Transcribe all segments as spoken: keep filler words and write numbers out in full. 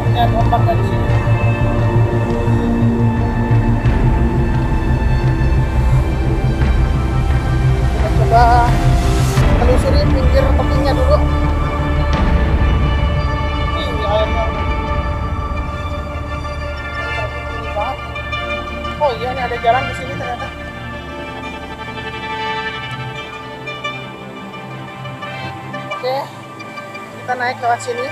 Lihat ombaknya di sini. Kita coba telusuri pinggir tebingnya dulu. Ih, airnya udah tinggi banget. Oh iya, ini ada jalan di sini ternyata. Oke, kita naik lewat sini.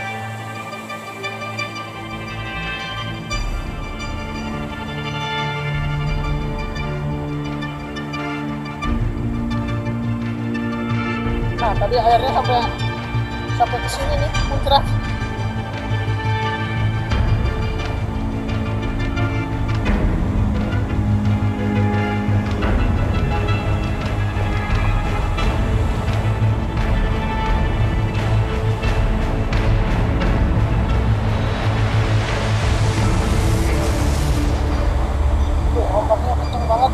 Nah, tadi airnya sampai sampai ke sini nih, muncrat. Tuh, ombaknya kenceng banget.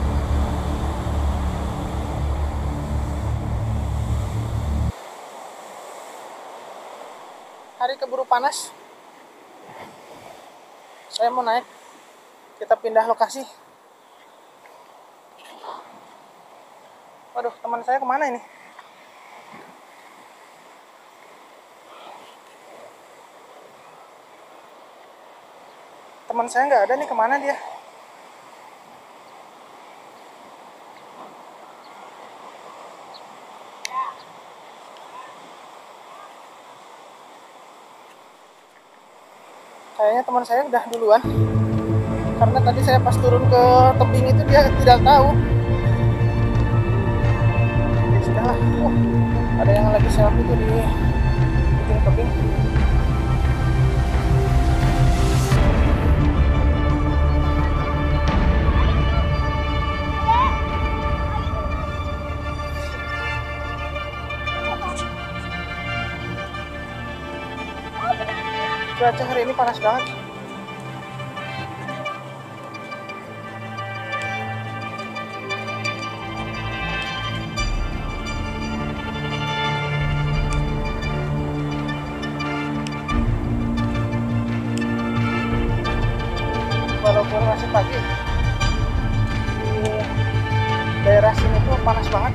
Hari keburu panas. Saya mau naik. Kita pindah lokasi. Waduh, teman saya kemana ini? Teman saya nggak ada nih, kemana dia? Kayaknya teman saya udah duluan. Karena tadi saya pas turun ke tebing itu dia tidak tahu. Ya sudahlah. Oh, ada yang lagi selfie tuh di ujung tebing. Cuaca hari ini panas banget. Walaupun masih pagi, di daerah sini tuh panas banget.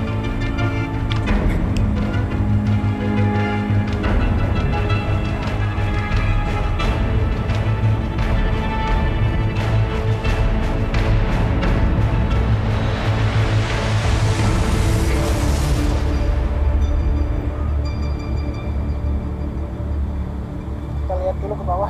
Kita lihat dulu ke bawah.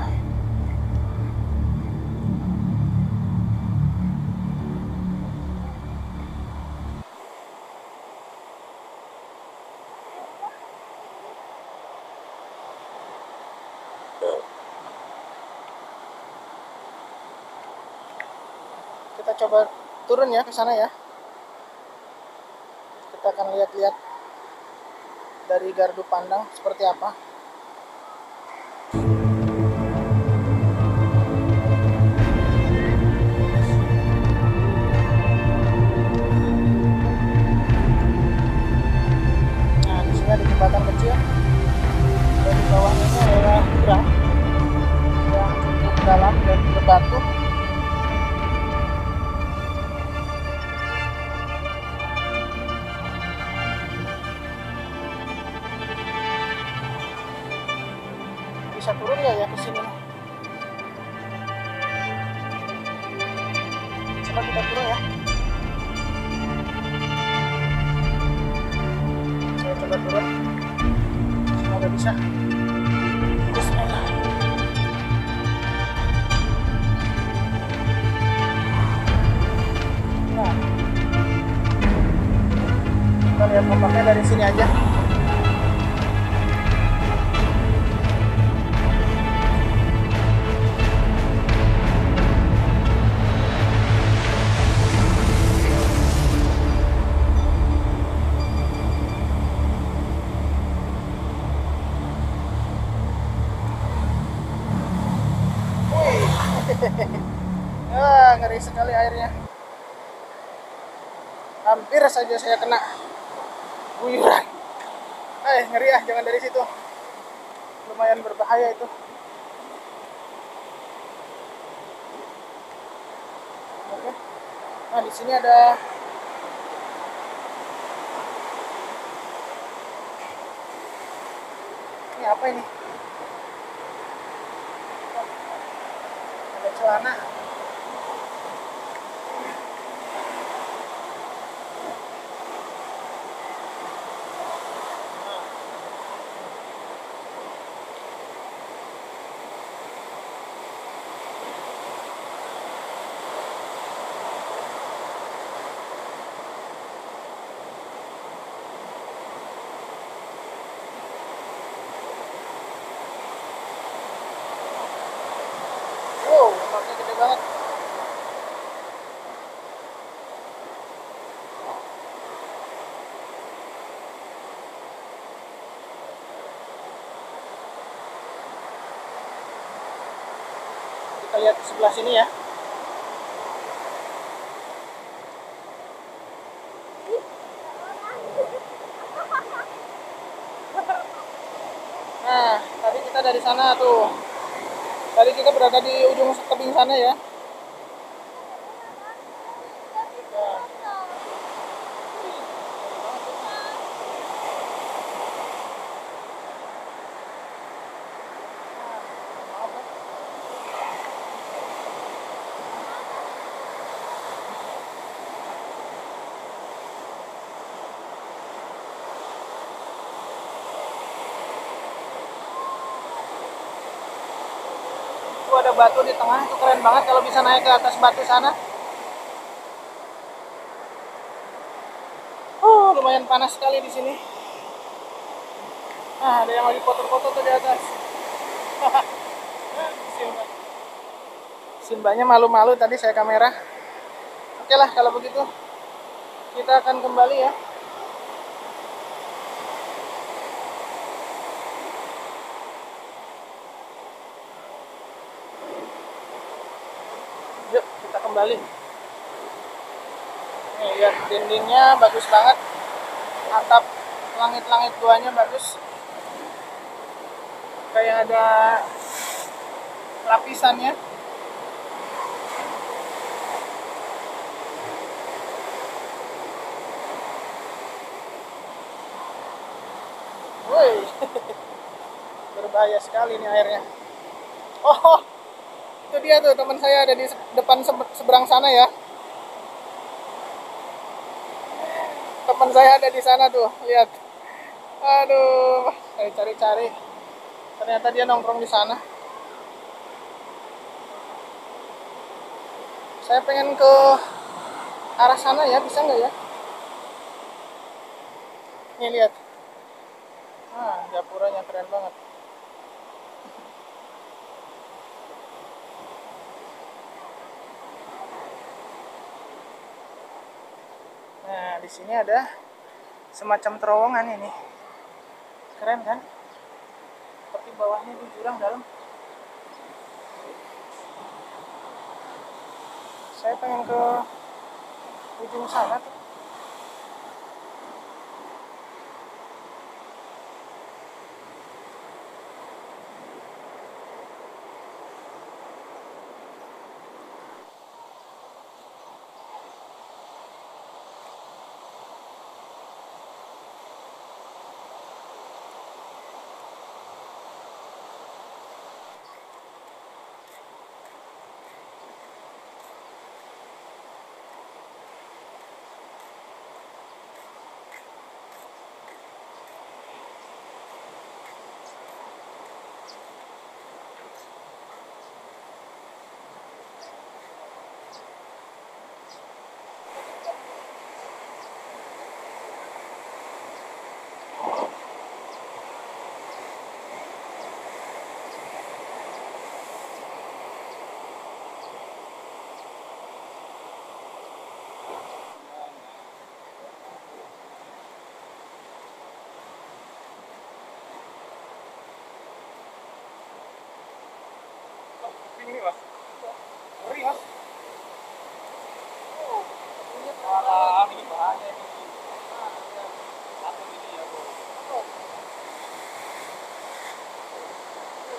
Kita coba turun ya ke sana ya. Kita akan lihat-lihat dari gardu pandang seperti apa. Nah, di sini ada jembatan kecil. Dan di bawahnya ini adalah jurang yang cukup dalam dan berbatu. Bisa turun nggak ya ke sini? Coba kita turun ya. Saya coba turun. Semoga bisa. Bismillah. Nah, kita lihat ombaknya dari sini aja. Ah, ngeri sekali airnya. Hampir saja saya kena guyuran. Eh, ngeri ah, jangan dari situ. Lumayan berbahaya itu. Nah, di sini ada ini apa ini? Ada celana. Wow, lemaknya gede banget. Kita lihat di sebelah sini ya. Nah, tadi kita dari sana tuh. Tadi kita berada di ujung tebing sana ya. Itu ada batu di tengah, itu keren banget kalau bisa naik ke atas batu sana. Oh, lumayan panas sekali di sini. Nah, ada yang lagi foto-foto tuh di atas. Simba. Simbanya malu-malu tadi saya kamera. Oke lah kalau begitu. Kita akan kembali ya. Yuk, kita kembali. Nih, lihat dindingnya bagus banget. Atap langit-langit duanya bagus. Kayak ada lapisannya. Woi, berbahaya sekali nih airnya. Oh, itu dia tuh teman saya ada di depan seberang sana ya. Teman saya ada di sana tuh, lihat. Aduh, saya cari-cari. Ternyata dia nongkrong di sana. Saya pengen ke arah sana ya, bisa nggak ya? Nih lihat. Ah, gapuranya keren banget. Nah, di sini ada semacam terowongan ini. Keren kan? Tapi bawahnya di jurang dalam. Saya pengen ke ujung sana tuh. Ini mas, ngeri mas. Wah, ini bahaya ini. Satu ini ya bu.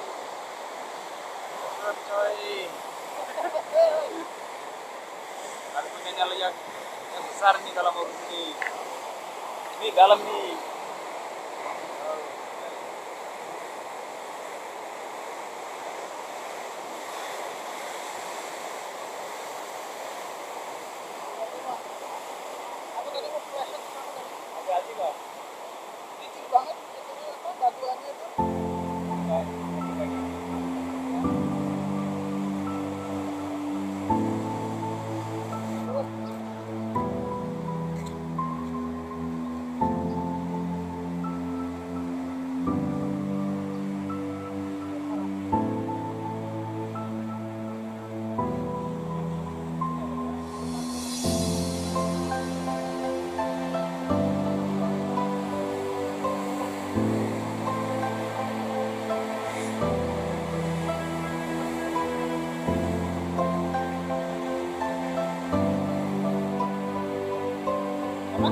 Coy. Ada punya nyala yang, yang besar nih kalau mau ini. Ini dalam nih. Aku tadi mau flashlight sama tadi. Hati-hati Bang. Licin banget itunya apa batuannya tuh. Apa?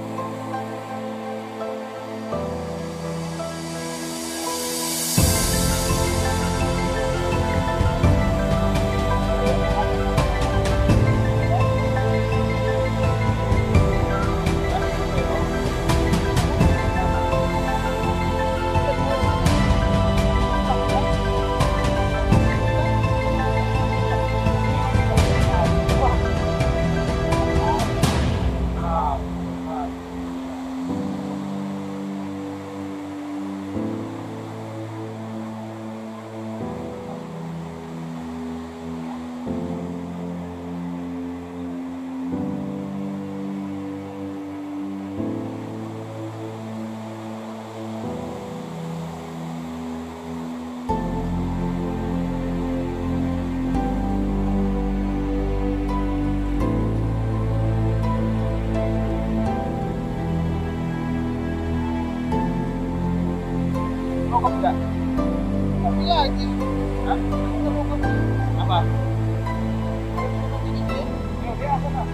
Rokok enggak? Kopi lagi. Hah? Udah mau kopi. Apa? Kopi ini deh. Ya, dia apa Bang?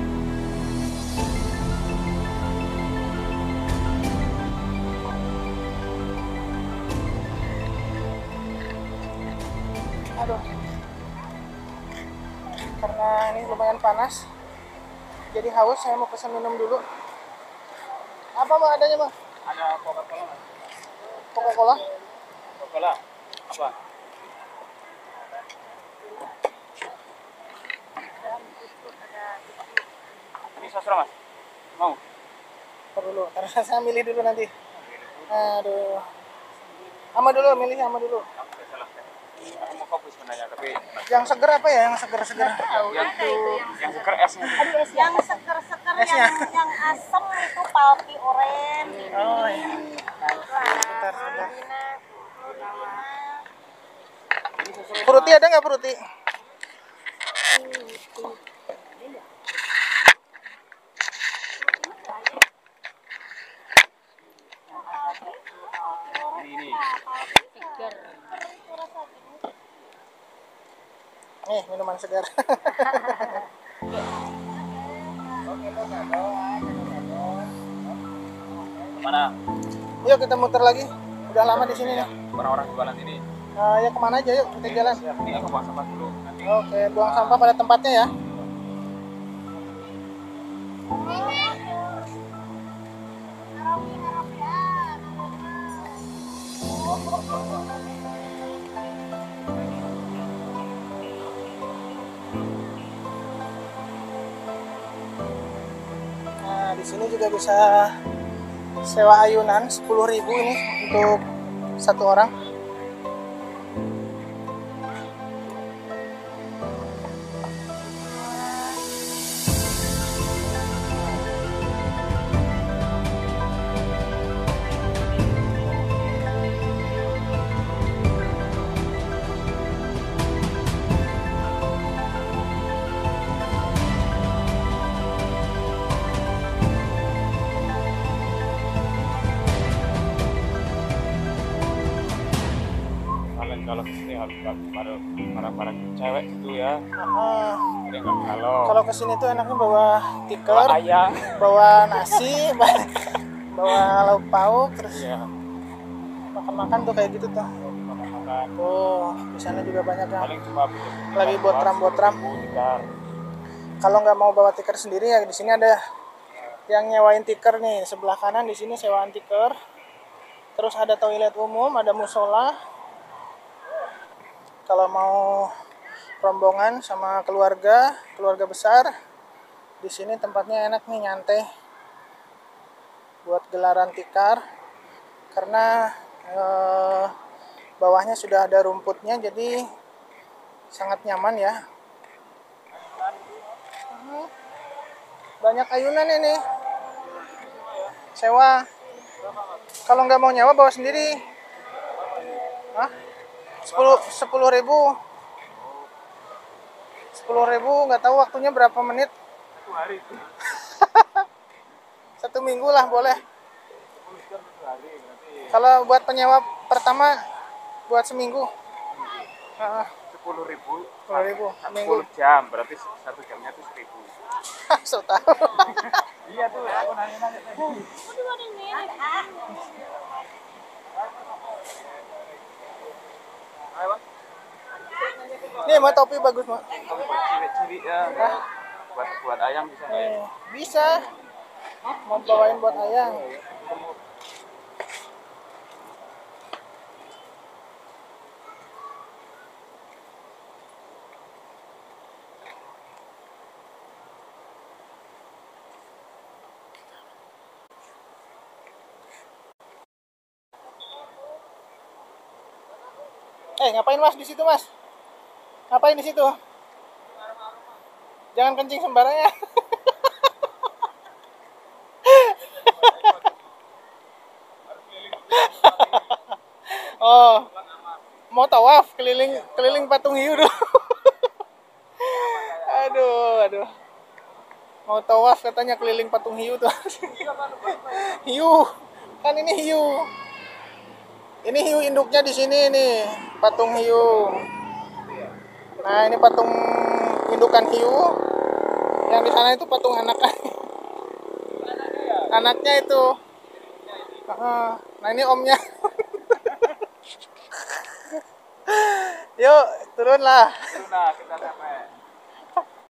Aduh. Karena ini lumayan panas. Jadi haus, saya mau pesan minum dulu. Apa Bang adanya Bang? Ada Coca-Cola nggak? Coca-Cola? Coca-Cola? Apa? Ini sastra Mas? Mau? Ntar dulu, karena saya milih dulu nanti. Aduh. Sama dulu, milih sama dulu. Oke, salah. Aku mau kopi sebenarnya, tapi Yang seger apa ya? Yang seger-seger. yang yang seger esnya. Yang seker-seker Esnya. yang yang asem itu palpi orange. Oh iya. Wah, Bentar, bentar. Florina, Florina. Fruity ada nggak fruity? Ini ini. Nih, minuman segar. Kemana? Yuk kita muter lagi. Udah lama di sini nih. Orang-orang jualan ini. Uh, ya kemana aja yuk kita jalan. Siap, ini aku buang sampah dulu. Nanti Oke, buang sampah pada tempatnya ya. Nah, di sini juga bisa sewa ayunan sepuluh ribu ini untuk satu orang. kalian kalau kesini harus para para para cewek gitu ya. Ah, Jadi nggak kalau kalau kesini tuh enaknya bawa tikar, kalau ayam. bawa nasi, bawa lauk pauk, terus Iya. makan-makan tuh kayak gitu tuh. Makan. Tuh, di sana juga banyak yang Paling cuma bikin lagi botram-botram. tikar. kalau nggak mau bawa tikar sendiri ya di sini ada yang nyewain tikar nih. Sebelah kanan di sini sewaan tikar. Terus ada toilet umum, ada musola. Kalau mau rombongan sama keluarga, keluarga besar, di sini tempatnya enak nih, nyantai buat gelaran tikar. Karena eh, bawahnya sudah ada rumputnya, jadi sangat nyaman ya. Banyak ayunan ini. Sewa. Kalau nggak mau nyewa bawa sendiri. Hah? Sepuluh sepuluh ribu. Sepuluh ribu, nggak tahu waktunya berapa menit. Satu hari itu. Satu minggu lah boleh. sepuluh jam satu hari berarti. Kalau buat penyewa pertama buat seminggu. Heeh. Sepuluh ribu. Sepuluh ribu. Sepuluh jam berarti satu jamnya itu seribu. So tahu. Iya tuh, aku nanya-nanya tadi. Ayo, Bang. Nih, mau topi bagus, Mak. Kalau buat ciri-ciri ya, buat buat ayam bisa nggak ya? Eh, bisa. Mau bawain buat ayam. Eh, ngapain Mas di situ, Mas? Ngapain di situ? Jangan kencing sembarangan. Oh, mau tawaf keliling keliling patung hiu dulu. Aduh, aduh. Mau tawaf katanya keliling patung hiu tuh. Hiu, kan ini hiu. Ini hiu induknya di sini nih, patung hiu. Nah, ini patung indukan hiu. Yang di sana itu patung anak. Anaknya itu. Nah, ini omnya. Yuk, turun lah.